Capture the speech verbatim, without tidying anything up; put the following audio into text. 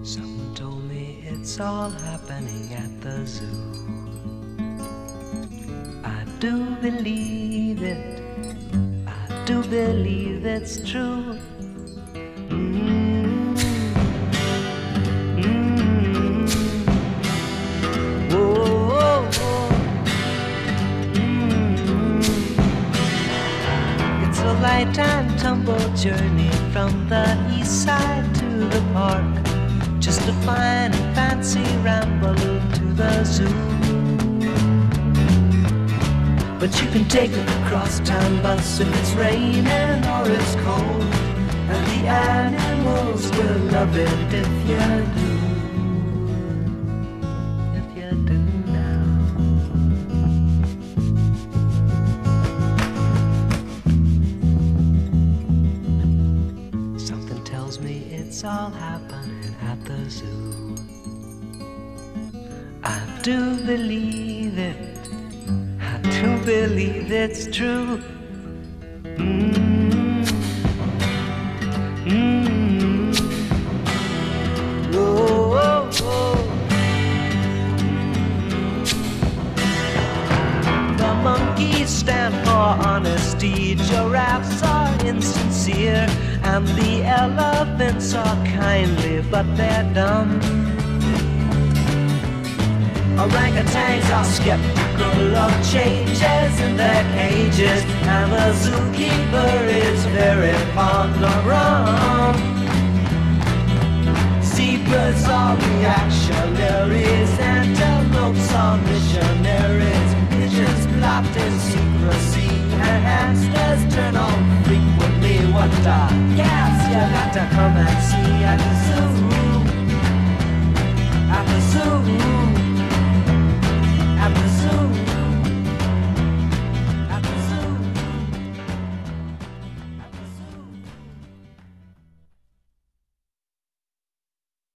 Someone told me it's all happening at the zoo. I do believe it, I do believe it's true. Mm-hmm. Mm-hmm. Whoa, whoa, whoa. Mm-hmm. It's a light and tumble journey from the east side to the park, just a fine and fancy ramble to the zoo. But you can take the crosstown bus if it's raining or it's cold, and the animals will love it if you do. If you do now. Something tells me it's all happening at the zoo. I do believe it, I do believe it's true. Mm-hmm. Mm-hmm. Whoa, whoa, whoa. The monkeys stand for honesty, giraffes are insincere, and the elephants are kindly, but they're dumb. Orangutans are skeptical of changes in their cages, and the zookeeper is very fond of rum. Zebras are reactionaries, antelopes are missionaries, pigeons plot in secrecy, and hamsters turn on frequently. What a gas you got to come and see at the zoo.